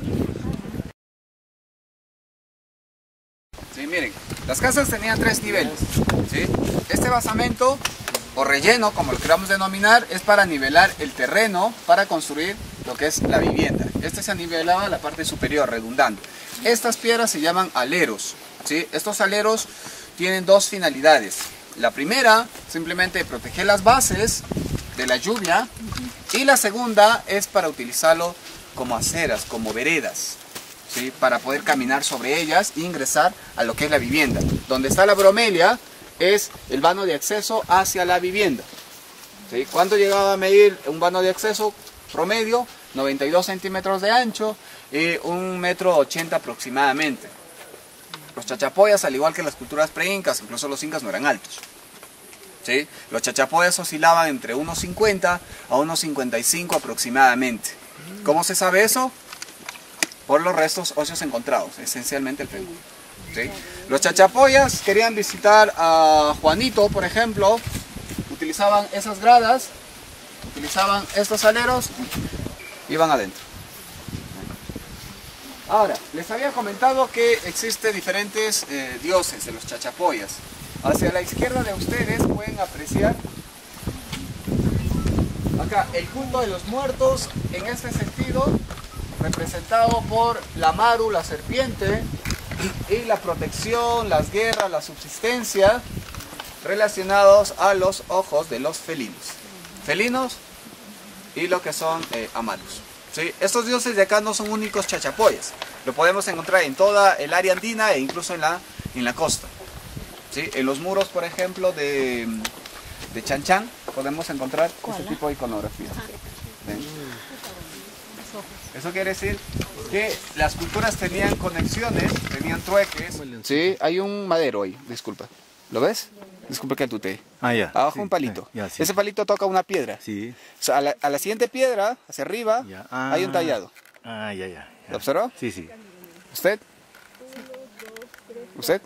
Speaker 3: Sí, miren, las casas tenían tres niveles. ¿Sí? Este basamento o relleno, como lo queramos denominar, es para nivelar el terreno para construir lo que es la vivienda. Este se nivelaba la parte superior, redundando. Estas piedras se llaman aleros. ¿Sí? Estos aleros tienen dos finalidades. La primera, simplemente proteger las bases de la lluvia, y la segunda es para utilizarlo como aceras, como veredas. ¿sí? Para poder caminar sobre ellas e ingresar a lo que es la vivienda. Donde está la bromelia es el vano de acceso hacia la vivienda. ¿Sí? ¿Cuánto llegaba a medir un vano de acceso promedio? noventa y dos centímetros de ancho y un metro ochenta aproximadamente. Los chachapoyas, al igual que las culturas pre-incas, incluso los incas, no eran altos. ¿Sí? Los chachapoyas oscilaban entre uno cincuenta a uno cincuenta y cinco aproximadamente. ¿Cómo se sabe eso? Por los restos óseos encontrados, esencialmente el fémur. ¿Sí? Los chachapoyas querían visitar a Juanito, por ejemplo, utilizaban esas gradas, utilizaban estos aleros, iban adentro. Ahora, les había comentado que existen diferentes eh, dioses de los chachapoyas. Hacia la izquierda de ustedes pueden apreciar acá el culto de los muertos, en este sentido, representado por la maru, la serpiente, y la protección, las guerras, la subsistencia, relacionados a los ojos de los felinos. Felinos y lo que son eh, amarus. ¿Sí? Estos dioses de acá no son únicos chachapoyas. Lo podemos encontrar en toda el área andina e incluso en la, en la costa. ¿Sí? En los muros, por ejemplo, de, de Chan Chan, podemos encontrar este tipo de iconografía. ¿Sí? Eso quiere decir que las culturas tenían conexiones, tenían trueques. Sí, hay un madero ahí, disculpa. ¿Lo ves? Disculpa que tutee.
Speaker 9: Ah, ya.
Speaker 3: Abajo
Speaker 9: Sí,
Speaker 3: un palito.
Speaker 9: ya, sí.
Speaker 3: Ese palito toca una piedra.
Speaker 9: Sí.
Speaker 3: O sea, a, la, a la siguiente piedra, hacia arriba,
Speaker 9: Ya. Ah.
Speaker 3: hay un tallado.
Speaker 9: Ah, ya, ya. ya.
Speaker 3: ¿Lo observó?
Speaker 9: Sí, sí.
Speaker 3: ¿Usted? ¿Usted?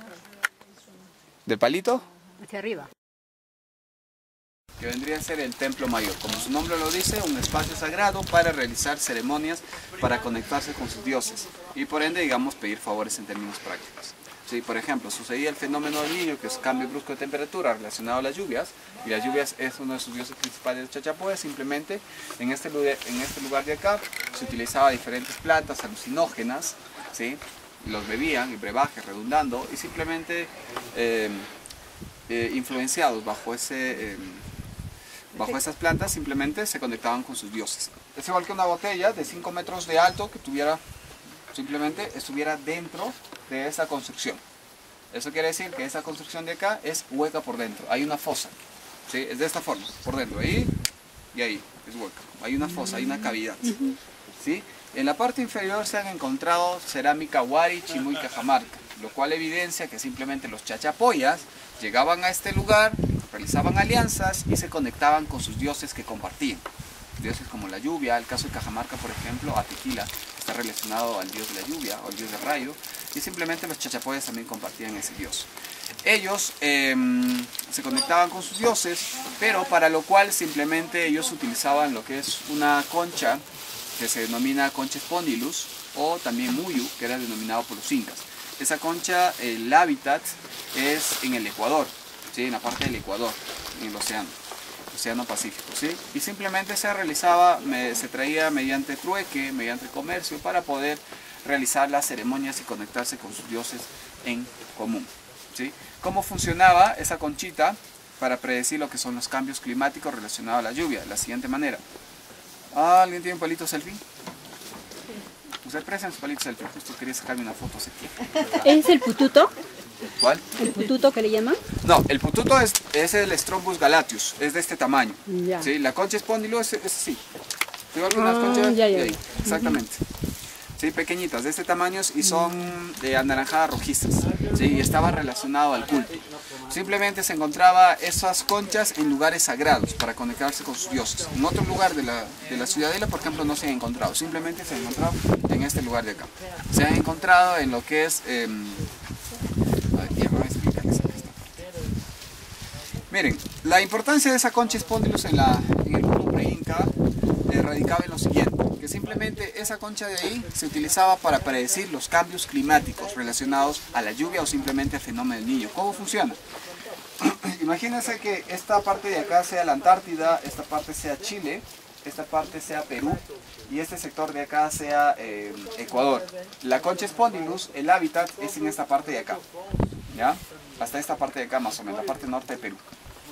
Speaker 3: ¿Del palito?
Speaker 11: Hacia arriba.
Speaker 3: Que vendría a ser el templo mayor, como su nombre lo dice, un espacio sagrado para realizar ceremonias, para conectarse con sus dioses y por ende, digamos, pedir favores en términos prácticos. Sí, por ejemplo, sucedía el fenómeno del niño, que es cambio brusco de temperatura relacionado a las lluvias, y las lluvias es uno de sus dioses principales de Chachapoya. Simplemente en este, lugar, en este lugar de acá se utilizaba diferentes plantas alucinógenas, ¿sí? Los bebían, y brebajes redundando, y simplemente eh, eh, influenciados bajo ese... Eh, Bajo esas plantas simplemente se conectaban con sus dioses. Es igual que una botella de cinco metros de alto que tuviera, simplemente estuviera dentro de esa construcción. Eso quiere decir que esa construcción de acá es hueca por dentro. Hay una fosa. ¿Sí? Es de esta forma, por dentro. Ahí y ahí es hueca. Hay una fosa, hay una cavidad. ¿Sí? En la parte inferior se han encontrado cerámica Wari, Chimu y Cajamarca, lo cual evidencia que simplemente los chachapoyas llegaban a este lugar, realizaban alianzas y se conectaban con sus dioses que compartían. Dioses como la lluvia, el caso de Cajamarca, por ejemplo, Atequila está relacionado al dios de la lluvia o al dios del rayo, y simplemente los chachapoyas también compartían ese dios. Ellos eh, se conectaban con sus dioses, pero para lo cual simplemente ellos utilizaban lo que es una concha que se denomina concha spondylus o también muyu, que era denominado por los incas. Esa concha, el hábitat es en el Ecuador, ¿sí? En la parte del Ecuador, en el océano, océano Pacífico, ¿sí? Y simplemente se realizaba, me, se traía mediante trueque, mediante comercio, para poder realizar las ceremonias y conectarse con sus dioses en común, ¿sí? ¿Cómo funcionaba esa conchita para predecir lo que son los cambios climáticos relacionados a la lluvia? De la siguiente manera. ¿Alguien tiene un palito selfie? Usted presta su palito selfie, justo quería sacarme una foto.
Speaker 11: ¿Es el pututo?
Speaker 3: ¿Cuál?
Speaker 11: ¿El pututo que le llaman?
Speaker 3: No, el pututo es, es el Strombus galatius, es de este tamaño.
Speaker 11: Ya.
Speaker 3: ¿Sí? La concha espondylus es, es así. ¿Tengo algunas
Speaker 11: Ah,
Speaker 3: conchas?
Speaker 11: ya, ya,
Speaker 3: De ahí,
Speaker 11: ya.
Speaker 3: exactamente. Sí, pequeñitas, de este tamaño y son de anaranjadas rojizas. ¿Sí? Y estaba relacionado al culto. Simplemente se encontraba esas conchas en lugares sagrados para conectarse con sus dioses. En otro lugar de la, de la ciudadela, por ejemplo, no se han encontrado. Simplemente se han encontrado en este lugar de acá. Se han encontrado en lo que es... Eh, ya voy a explicarles esta parte. Miren, la importancia de esa concha espondylus en, la, en el mundo pre-inca eh, radicaba en lo siguiente, que simplemente esa concha de ahí se utilizaba para predecir los cambios climáticos relacionados a la lluvia o simplemente al fenómeno del niño. ¿Cómo funciona? Imagínense que esta parte de acá sea la Antártida, esta parte sea Chile, esta parte sea Perú y este sector de acá sea eh, Ecuador. La concha espondylus, el hábitat es en esta parte de acá, ¿ya? Hasta esta parte de acá más o menos, la parte norte de Perú.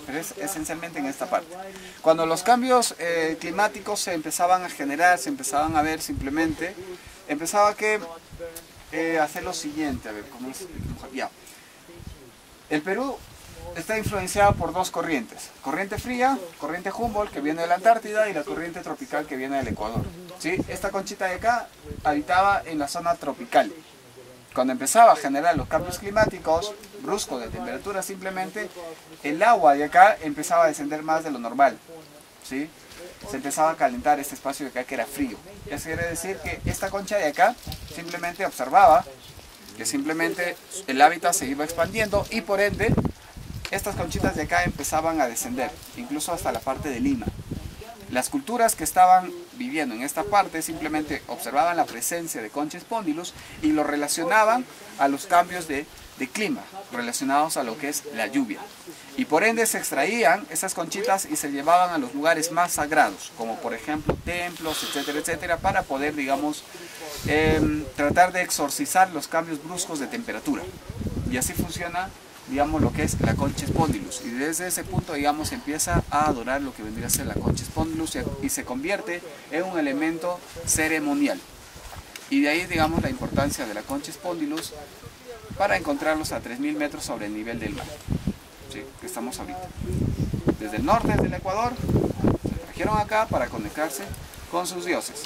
Speaker 3: pero es esencialmente en esta parte. Cuando los cambios eh, climáticos se empezaban a generar, se empezaban a ver simplemente, empezaba que eh, hacer lo siguiente, a ver, ¿cómo es? Ya. El Perú está influenciado por dos corrientes, corriente fría, corriente Humboldt que viene de la Antártida y la corriente tropical que viene del Ecuador. ¿Sí? Esta conchita de acá habitaba en la zona tropical. Cuando empezaba a generar los cambios climáticos bruscos de temperatura simplemente, el agua de acá empezaba a descender más de lo normal. ¿Sí? Se empezaba a calentar este espacio de acá que era frío. Eso quiere decir que esta concha de acá simplemente observaba que simplemente el hábitat se iba expandiendo y por ende estas conchitas de acá empezaban a descender, incluso hasta la parte de Lima. Las culturas que estaban viviendo en esta parte simplemente observaban la presencia de Concha spondylus y lo relacionaban a los cambios de, de clima, relacionados a lo que es la lluvia. Y por ende se extraían esas conchitas y se llevaban a los lugares más sagrados, como por ejemplo templos, etcétera, etcétera, para poder, digamos, eh, tratar de exorcizar los cambios bruscos de temperatura. Y así funciona, digamos, lo que es la Concha spondylus, y desde ese punto, digamos, empieza a adorar lo que vendría a ser la Concha spondylus y se convierte en un elemento ceremonial. Y de ahí, digamos, la importancia de la Concha spondylus para encontrarlos a tres mil metros sobre el nivel del mar, ¿sí? Que estamos ahorita. Desde el norte del Ecuador, se trajeron acá para conectarse con sus dioses.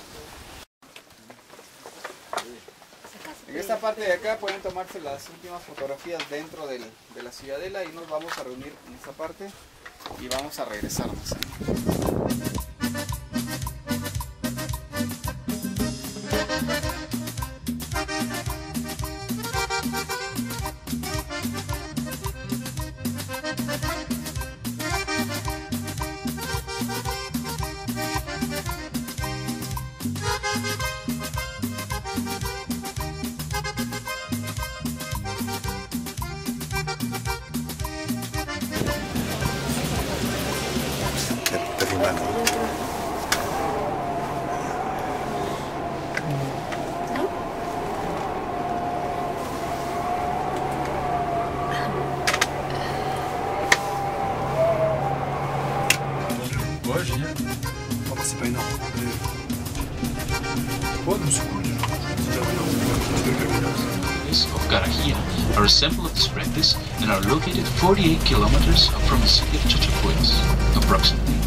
Speaker 3: En esta parte de acá pueden tomarse las últimas fotografías dentro del, de la ciudadela y nos vamos a reunir en esta parte y vamos a regresarnos.
Speaker 2: Ouais, génial. Oh, c'est pas énorme. Oh, non, c'est cool.
Speaker 12: Of Garahia are a sample of this practice and are located forty-eight kilometers from the city of Chachapoyas, approximately.